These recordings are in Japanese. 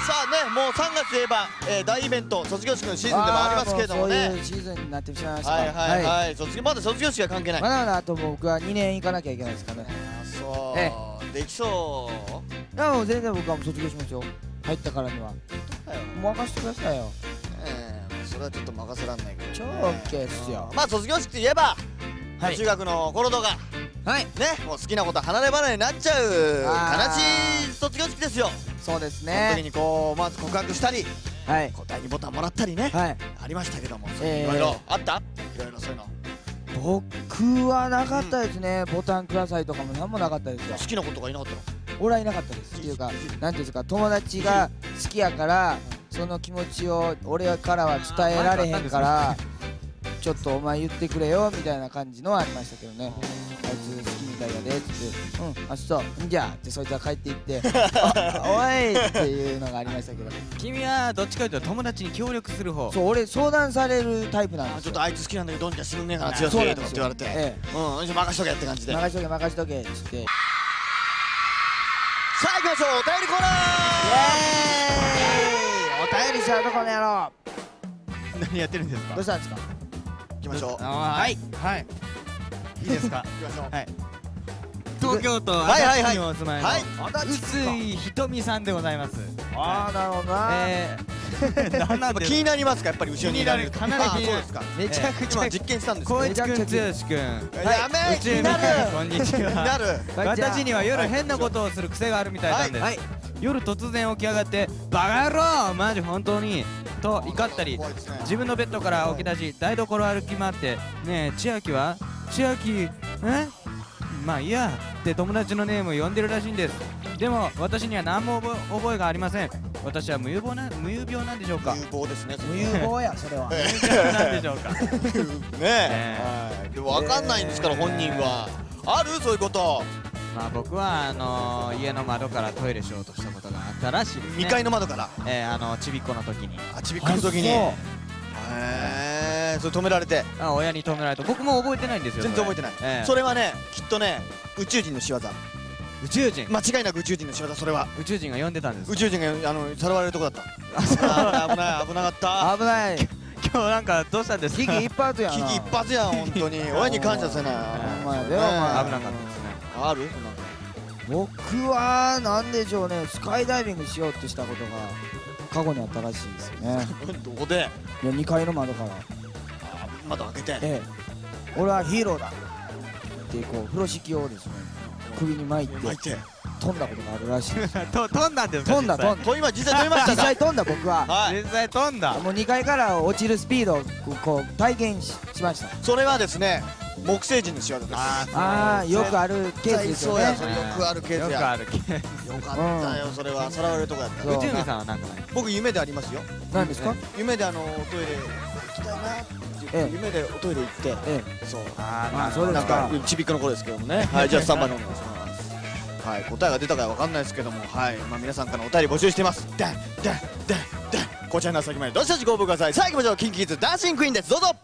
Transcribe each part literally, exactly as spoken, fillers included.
さあね、もうさんがつといえば、えー、大イベント卒業式のシーズンでもありますけれどもね。 そういうシーズンになってしまいました。 はいはいはい、卒業まだ卒業式は関係ない。 まだまだあと僕はにねん行かなきゃいけないですからね。 そう、できそう。 いやもう全然僕はもう卒業しますよ。入ったからには。もう任せてくださいよ。 ええ、それはちょっと任せらんないけど。 超 OK っすよ。 まあ卒業式といえば、中学の頃とか。 はいね、もう好きなこと離れ離れになっちゃう悲しい卒業式ですよ。 そうですそのね。 時にこうまず告白したり、 はい。 答えにボタンもらったりね、 はい。 ありましたけども、いえーろいろあった？いろいろそういうの。 僕はなかったですね。ボタンくださいとかもなんもなかったですよ。 好きなことがいなかったの？ 俺はいなかったですっていうか、なんていうんですか、友達が好きやからその気持ちを俺からは伝えられへんから、ちょっとお前言ってくれよみたいな感じのはありましたけどね。あいつ好きみたいやでって言って、うん、あ、そう、んじゃってそいつは帰っていっておいっていうのがありましたけど。 君はどっちかというと友達に協力する方。 そう、俺相談されるタイプなんですよ。 ちょっとあいつ好きなんだけどどうにかしてくんねえかな、強すぎとかって言われて、 ええ、 うん、任しとけって感じで。 任しとけ任しとけっつって。 さあ行きましょう、お便りコーナー。 イエーイ、お便りしちゃうとこの野郎。 何やってるんですか？ どうしたんですか？ 行きましょう。 はいはい。いいですか？ 行きましょう。 はい。東京都はいはいはい足立区にお住まいのはい臼井ひとみさんでございます。 ああ、なるほどな。 えー、なんなんで気になりますか、やっぱり後ろにいられると。 かなり気になる。 そうですか。 めちゃくちゃ今実験したんですよ。 光一くん、剛くん、 やめ、 宇宙みかん、こんにち気になは。 る。 私には夜変なことをする癖があるみたいなんです。 はい。 夜突然起き上がって「バカ野郎マジ本当に」と怒ったり、自分のベッドから起き出し台所歩き回って「ねえ千秋は千秋えまあいいや」って友達のネームを呼んでるらしいんです。でも私には何も覚え覚えがありません。私は無有病な無有病なんでしょうか？ 有望ですね。 無有望やそれは。 無有病なんでしょうか？ ねえ。はい。でもわかんないんですから本人は。あるそういうこと。 まあ僕はあの家の窓からトイレしようとしたことがあったらしいですね。 にかいの窓から。 えーあのちびっこの時に。 あ、ちびっこの時に。へえ、それ止められて。 あ、親に止められて、僕も覚えてないんですよ。 全然覚えてない。 ええそれはね、きっとね、宇宙人の仕業。 宇宙人。 間違いなく宇宙人の仕業、それは。 宇宙人が呼んでたんです。 宇宙人があのさらわれるとこだった。危ない危なかった。 危ない。 今日なんかどうしたんですか？ 危機一髪やな。 危機一髪やん本当に。親に感謝せな。 お前でねはお前危なかったですね。 ある？ 僕はなんでしょうね、スカイダイビングしようってしたことが過去にあったらしいですよね。 どこで？ いやにかいの窓から、 窓開けて。 ええ、俺はヒーローだってこう風呂敷をですね首に巻いて巻いて飛んだことがあるらしいです。 と飛んだんですか？ 飛んだ飛んだと今実際飛びましたか？ 実際飛んだ僕は。 はい。 実際飛んだ。 もうにかいから落ちるスピードをこう体験ししました。 それはですね、木星人の仕業です。 ああ、よくあるケースですよね。 そうや、よくあるケースや。 よくあるケース。 よかったよ、それはさらわれるとこやった。 そう宇宙人さんはなんかない？ 僕夢でありますよ。 何ですか？ 夢であのトイレ行きたいなって言って夢でおトイレ行って、 えそう。 ああそうですなんかちびっこの頃ですけどもね。はい、じゃあスタンバイのお願いします。はい、答えが出たかわかんないですけども、はい、まあ皆さんからお便り募集しています。で、で、で、で、こちらの先までどしどしご応募ください。さあ行きましょう、キンキキッズダンシングクイーンです。どうぞ。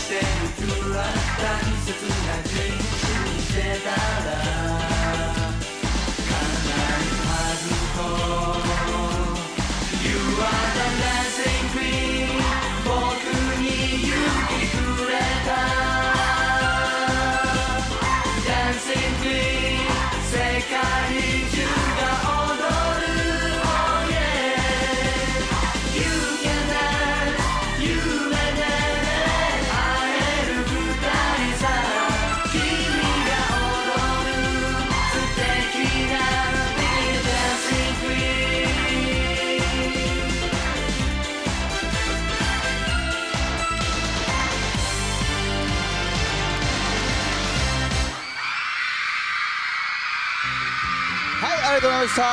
してるつら大切な人生見せたら叶うはずと You are the dancing queen 僕に勇気くれた Dancing queen 世界中が踊る Oh yeah You can dance 夢で会える二人さ君が踊る素敵な Dancing queen はい、ありがとうございました。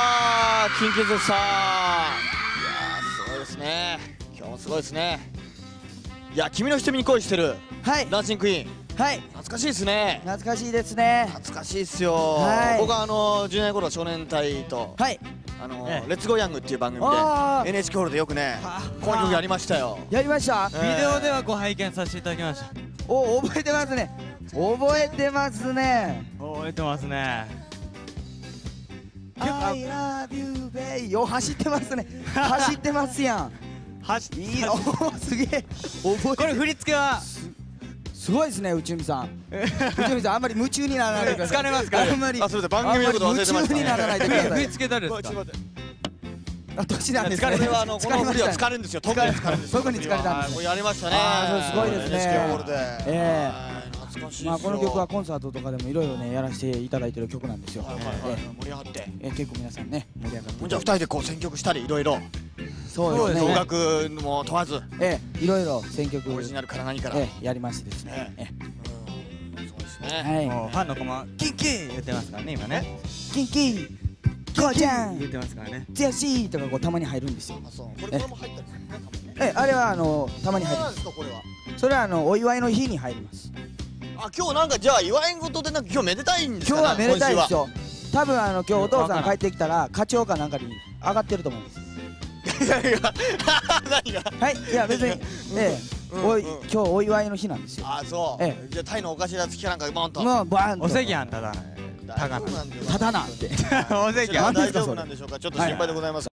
キンキーズさん。いやー、すごいですね。今日もすごいですね。いや、君の瞳に恋してる。 はいダンシングクイーン。 はい懐かしいですね。 懐かしいですね懐かしいっすよ。 はい僕はあのじゅうねん頃少年隊と、 はいあのええレッツゴーヤングっていう番組あーで エヌエイチケー ホールでよくね、この曲やりましたよ。 やりましたええビデオではご拝見させていただきました。 お覚えてますね覚えてますね覚えてますね。 I love you baby よ走ってますね走ってますやん走いいよすげえ覚えこれ振り付けはすごいですね内海さん内海さんあんまり夢中にならないでください疲れますからあんまりあ、それで番組のこと忘れてましたあんまり夢中にならないでください振り付け誰ですか。 あ年なんですね疲れこれはあのこの振りは疲れました疲れるんですよ。特に疲れるんですよ。 特に疲れたんですはいこれやりましたね。 あーそうすごいですねエヌエイチケー ホールで。 ええはい懐かしいっすよ。 まあこの曲はコンサートとかでもいろいろねやらせていただいてる曲なんですよはいはいはい盛り上がって。 えー結構皆さんね盛り上がってほんじゃ二人でこう選曲したりいろいろそうですね音楽も問わずええいろいろ選曲オリジナルから何から。 ええやりましてですねえうんそうですえね。 はいもうファンの子もキンキン言ってますからね今ね。 キンキンこうちゃん言ってますからね。 つやしとかこうたまに入るんですよあそうこれこれも入ったんですよね。多分ねええあれはあのたまに入るなんですかこれは。 それはあのお祝いの日に入りますあ今日なんかじゃあ祝い事でなんか今日めでたいんですかね。 今日はめでたいですよ。 よ多分あの今日お父さん帰ってきたら課長かなんかに上がってると思うんですいやいや何が。 はいいや別にええおいうんうん今日お祝いの日なんですよあそう。 えじゃあタイのお頭付きかなんかボンと。 もうバーンとお赤飯ただ大丈夫なんだよただなんてお赤飯大何ですか丈夫なんでしょうか。ちょっと心配でございます。